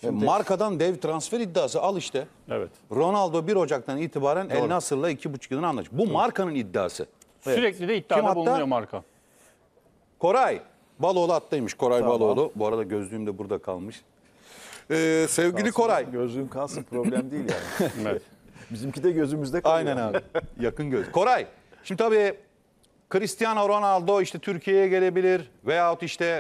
Markadan dev transfer iddiası al işte. Evet. Ronaldo 1 Ocak'tan itibaren El Nasır'la 2,5 yılını anlaşacak. Bu markanın iddiası. Sürekli de Kim iddiada hatta? bulunuyor marka. Koray Baloğlu attaymış. Koray Tamam. Baloğlu. Bu arada gözlüğüm de burada kalmış. Sevgili Koray. Gözlüğüm kalsın, problem değil yani. Evet. Bizimki de gözümüzde kalıyor. Aynen abi. Yakın göz. Koray. Şimdi tabii Cristiano Ronaldo işte Türkiye'ye gelebilir veyahut işte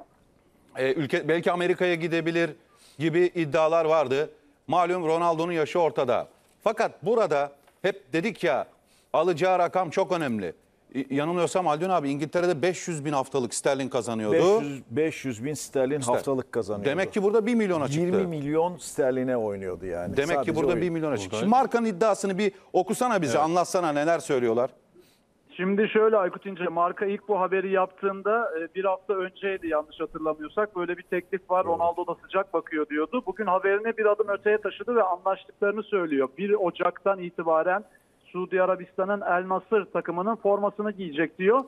belki Amerika'ya gidebilir gibi iddialar vardı. Malum Ronaldo'nun yaşı ortada. Fakat burada hep dedik ya alacağı rakam çok önemli. Yanılmıyorsam Haldun abi İngiltere'de 500 bin haftalık sterlin kazanıyordu. 500 bin sterlin haftalık kazanıyordu. Demek ki burada 1 milyona çıktı. 20 milyon sterline oynuyordu yani. Demek Sadece ki burada oyun. 1 milyona çıktı. Şimdi markanın iddiasını bir okusana bize, anlatsana neler söylüyorlar. Şimdi şöyle Aykut İnce, marka ilk bu haberi yaptığında bir hafta önceydi yanlış hatırlamıyorsak. Böyle bir teklif var, Ronaldo da sıcak bakıyor diyordu. Bugün haberini bir adım öteye taşıdı ve anlaştıklarını söylüyor. 1 Ocak'tan itibaren Suudi Arabistan'ın El Nasır takımının formasını giyecek diyor.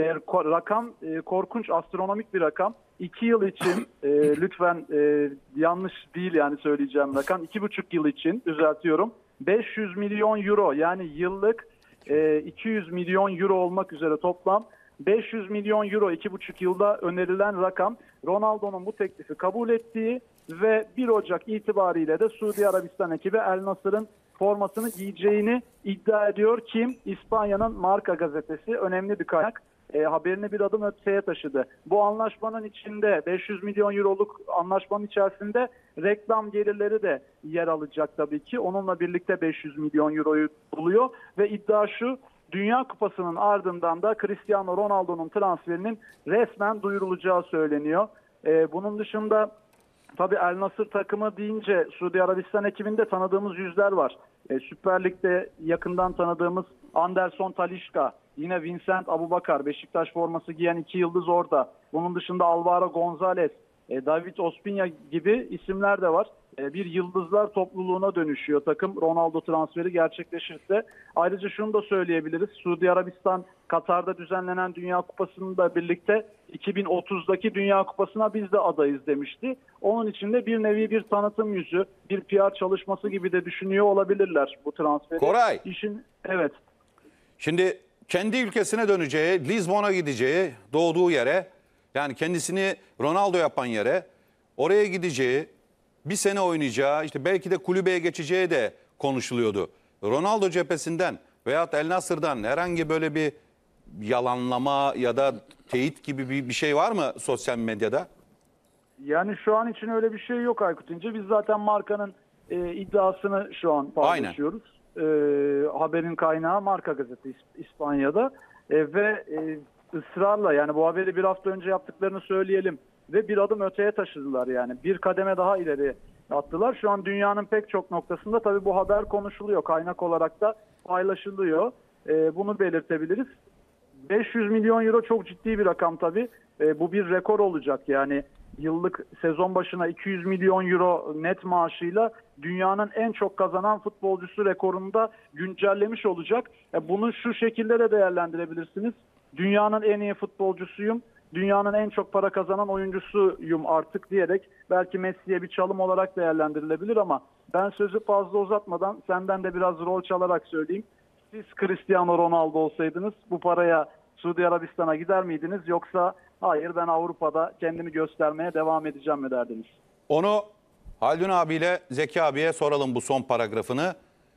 Rakam korkunç, astronomik bir rakam. 2 yıl için lütfen yanlış değil yani söyleyeceğim rakam. 2,5 yıl için düzeltiyorum. 500 milyon euro yani yıllık 200 milyon euro olmak üzere toplam 500 milyon euro 2,5 yılda önerilen rakam. Ronaldo'nun bu teklifi kabul ettiği ve 1 Ocak itibariyle de Suudi Arabistan ekibi El Nasır'ın formasını giyeceğini iddia ediyor. Kim? İspanya'nın Marca gazetesi, önemli bir kaynak. Haberini bir adım öteye taşıdı. Bu anlaşmanın içinde 500 milyon euroluk anlaşmanın içerisinde reklam gelirleri de yer alacak tabii ki. Onunla birlikte 500 milyon euroyu buluyor ve iddia şu: Dünya Kupası'nın ardından da Cristiano Ronaldo'nun transferinin resmen duyurulacağı söyleniyor. Bunun dışında tabii El Nasır takımı deyince Suudi Arabistan ekibinde tanıdığımız yüzler var. Süper Lig'de yakından tanıdığımız Anderson Talisca, yine Vincent Aboubakar, Beşiktaş forması giyen 2 yıldız orada. Bunun dışında Alvaro Gonzalez, David Ospina gibi isimler de var. Bir yıldızlar topluluğuna dönüşüyor takım Ronaldo transferi gerçekleşirse. Ayrıca şunu da söyleyebiliriz. Suudi Arabistan Katar'da düzenlenen Dünya Kupası'nda birlikte 2030'daki Dünya Kupası'na biz de adayız demişti. Onun için de bir nevi bir tanıtım yüzü, bir PR çalışması gibi de düşünüyor olabilirler bu transferi. Koray. Evet. Şimdi kendi ülkesine döneceği, Lizbon'a gideceği, doğduğu yere, yani kendisini Ronaldo yapan yere, oraya gideceği, bir sene oynayacağı, işte belki de kulübeye geçeceği de konuşuluyordu. Ronaldo cephesinden veyahut El Nasır'dan herhangi böyle bir yalanlama ya da teyit gibi bir şey var mı sosyal medyada? Yani şu an için öyle bir şey yok Aykut İnce. Biz zaten markanın iddiasını şu an paylaşıyoruz. Haberin kaynağı Marca gazetesi İspanya'da ve ısrarla, yani bu haberi bir hafta önce yaptıklarını söyleyelim ve bir adım öteye taşıdılar, yani bir kademe daha ileri attılar. Şu an dünyanın pek çok noktasında tabii bu haber konuşuluyor, kaynak olarak da paylaşılıyor. Bunu belirtebiliriz. 500 milyon euro çok ciddi bir rakam tabii. Bu bir rekor olacak, yani yıllık sezon başına 200 milyon euro net maaşıyla dünyanın en çok kazanan futbolcusu rekorunu da güncellemiş olacak. Bunu şu şekilde de değerlendirebilirsiniz. Dünyanın en iyi futbolcusuyum, dünyanın en çok para kazanan oyuncusuyum artık diyerek belki Messi'ye bir çalım olarak değerlendirilebilir ama ben sözü fazla uzatmadan senden de biraz rol çalarak söyleyeyim. Siz Cristiano Ronaldo olsaydınız bu paraya Suudi Arabistan'a gider miydiniz, yoksa hayır ben Avrupa'da kendimi göstermeye devam edeceğim mi derdiniz? Onu Haldun abiyle Zeki abiye soralım, bu son paragrafını.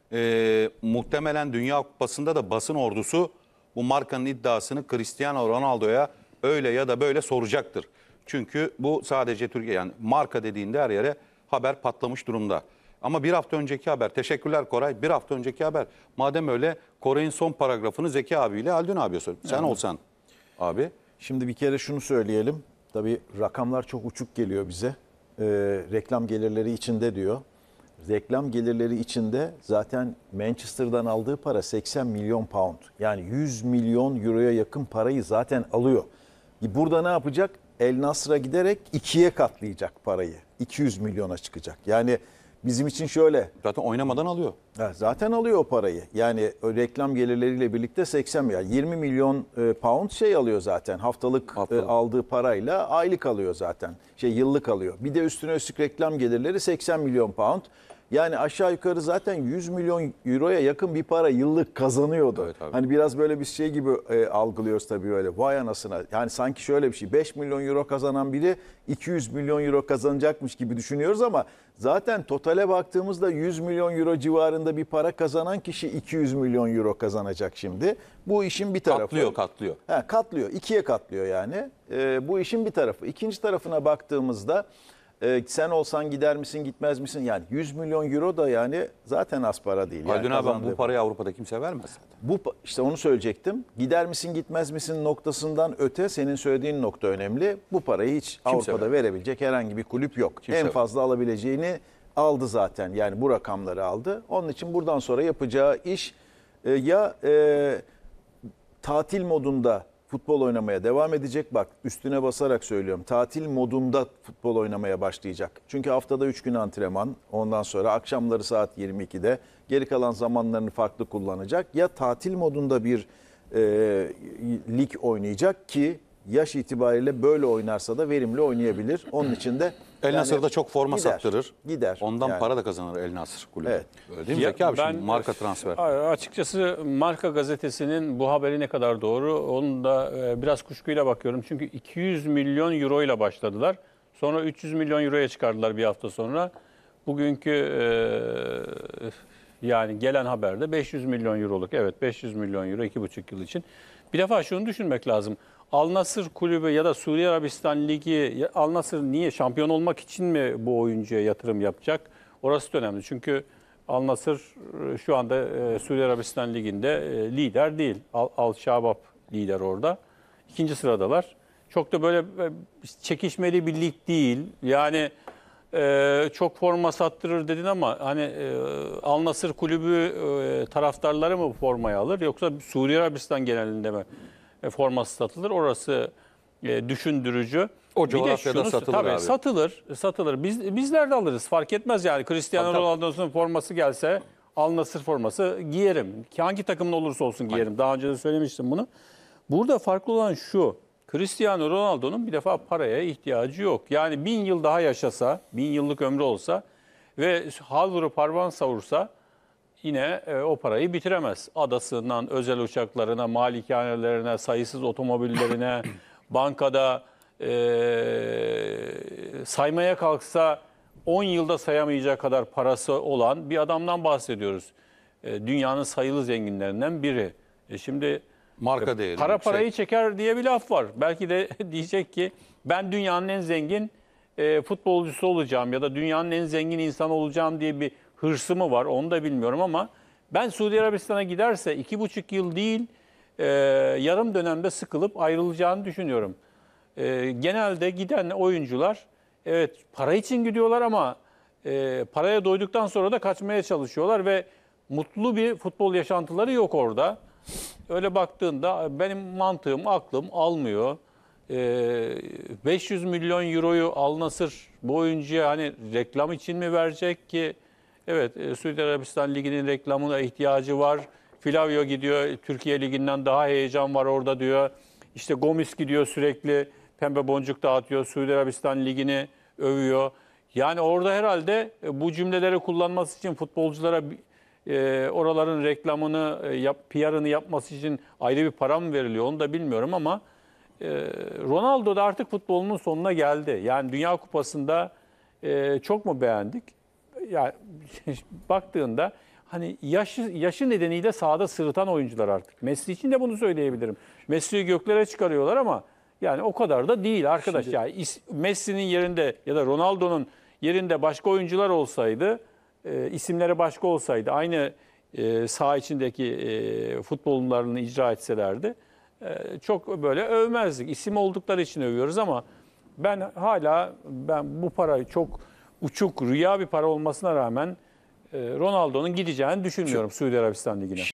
Muhtemelen Dünya Kupası'nda da basın ordusu bu markanın iddiasını Cristiano Ronaldo'ya öyle ya da böyle soracaktır. Çünkü bu sadece Türkiye, yani marka dediğinde her yere haber patlamış durumda. Ama bir hafta önceki haber, teşekkürler Koray, bir hafta önceki haber. Madem öyle Koray'ın son paragrafını Zeki abiyle Haldun abiye sorayım. Sen olsan abi. Şimdi bir kere şunu söyleyelim. Tabii rakamlar çok uçuk geliyor bize. Reklam gelirleri içinde diyor. Reklam gelirleri içinde zaten Manchester'dan aldığı para 80 milyon pound. Yani 100 milyon euroya yakın parayı zaten alıyor. Burada ne yapacak? El Nasr'a giderek 2'ye katlayacak parayı. 200 milyona çıkacak. Yani bizim için şöyle. Zaten oynamadan alıyor. Zaten alıyor o parayı. Yani o reklam gelirleriyle birlikte 80 milyar, 20 milyon pound şey alıyor zaten. Haftalık aldığı parayla aylık alıyor zaten. Yıllık alıyor. Bir de üstüne üstlük reklam gelirleri 80 milyon pound. Yani aşağı yukarı zaten 100 milyon euroya yakın bir para yıllık kazanıyordu. Evet, hani biraz böyle bir şey gibi algılıyoruz tabii öyle. Vay anasına. Yani sanki şöyle bir şey. 5 milyon euro kazanan biri 200 milyon euro kazanacakmış gibi düşünüyoruz ama zaten totale baktığımızda 100 milyon euro civarında bir para kazanan kişi 200 milyon euro kazanacak şimdi. Bu işin bir tarafı. Katlıyor. Katlıyor. İkiye katlıyor yani. Bu işin bir tarafı. İkinci tarafına baktığımızda sen olsan gider misin gitmez misin? Yani 100 milyon euro da yani zaten az para değil. Haldun Yani abi bu parayı Avrupa'da kimse vermez zaten. İşte onu söyleyecektim. Gider misin gitmez misin noktasından öte senin söylediğin nokta önemli. Bu parayı hiç Avrupa'da verebilecek herhangi bir kulüp yok. En fazla alabileceğini aldı zaten. Yani bu rakamları aldı. Onun için buradan sonra yapacağı iş tatil modunda futbol oynamaya devam edecek. Bak üstüne basarak söylüyorum. Tatil modunda futbol oynamaya başlayacak. Çünkü haftada 3 gün antrenman. Ondan sonra akşamları saat 22'de. Geri kalan zamanlarını farklı kullanacak. Ya tatil modunda bir lig oynayacak ki yaş itibariyle böyle oynarsa da verimli oynayabilir. Onun için de El Nasır'da çok forma sattırır. Gider. Ondan para da kazanır El Nasır kulübü. Evet. Öyle değil mi Zeki abi? Şimdi marka transfer. Açıkçası Marka gazetesinin bu haberi ne kadar doğru onu da biraz kuşkuyla bakıyorum. Çünkü 200 milyon euro ile başladılar. Sonra 300 milyon euroya çıkardılar bir hafta sonra. Bugünkü yani gelen haberde 500 milyon euroluk. Evet 500 milyon euro 2,5 yıl için. Bir defa şunu düşünmek lazım. Al Nassr kulübü ya da Suudi Arabistan Ligi, Al Nassr niye şampiyon olmak için mi bu oyuncuya yatırım yapacak? Orası da önemli. Çünkü Al Nassr şu anda Suudi Arabistan Ligi'nde lider değil. Al Şabab lider orada. 2. sıradalar. Çok da böyle çekişmeli bir lig değil. Yani çok forma sattırır dedin ama hani Al Nassr kulübü taraftarları mı formayı alır yoksa Suudi Arabistan genelinde mi forması satılır? Orası düşündürücü. O coğrafyada satılır tabii, abi. Satılır. Bizler de alırız. Fark etmez yani. Cristiano Ronaldo'nun forması gelse Al Nassr forması giyerim. Hangi takımın olursa olsun giyerim. Daha önce de söylemiştim bunu. Burada farklı olan şu. Cristiano Ronaldo'nun bir defa paraya ihtiyacı yok. Yani 1000 yıl daha yaşasa, 1000 yıllık ömrü olsa ve halvuru parvan savursa yine o parayı bitiremez. Adasından özel uçaklarına, malikanelerine, sayısız otomobillerine, bankada saymaya kalksa 10 yılda sayamayacak kadar parası olan bir adamdan bahsediyoruz. Dünyanın sayılı zenginlerinden biri. Şimdi Marka değeri. para yüksek. parayı çeker diye bir laf var. Belki de diyecek ki ben dünyanın en zengin futbolcusu olacağım ya da dünyanın en zengin insanı olacağım diye bir hırsı mı var onu da bilmiyorum ama ben Suudi Arabistan'a giderse 2,5 yıl değil yarım dönemde sıkılıp ayrılacağını düşünüyorum. Genelde giden oyuncular evet para için gidiyorlar ama paraya doyduktan sonra da kaçmaya çalışıyorlar ve mutlu bir futbol yaşantıları yok orada. Öyle baktığında benim mantığım, aklım almıyor. 500 milyon euroyu Al Nassr bu oyuncuya hani reklam için mi verecek ki? Evet, Suudi Arabistan Ligi'nin reklamına ihtiyacı var. Flavio gidiyor, Türkiye Ligi'nden daha heyecan var orada diyor. İşte Gomis gidiyor sürekli pembe boncuk dağıtıyor, Suudi Arabistan Ligi'ni övüyor. Yani orada herhalde bu cümleleri kullanması için futbolculara oraların reklamını, PR'ını yapması için ayrı bir para mı veriliyor onu da bilmiyorum ama Ronaldo da artık futbolunun sonuna geldi. Yani Dünya Kupası'nda çok mu beğendik? Yani baktığında hani yaşı nedeniyle sahada sırıtan oyuncular artık. Messi için de bunu söyleyebilirim. Messi'yi göklere çıkarıyorlar ama yani o kadar da değil arkadaş. Yani Messi'nin yerinde ya da Ronaldo'nun yerinde başka oyuncular olsaydı, isimleri başka olsaydı, aynı saha içindeki futbollarını icra etselerdi çok böyle övmezdik. İsim oldukları için övüyoruz ama ben bu para çok uçuk, rüya bir para olmasına rağmen Ronaldo'nun gideceğini düşünmüyorum Suudi Arabistan Ligi'ne.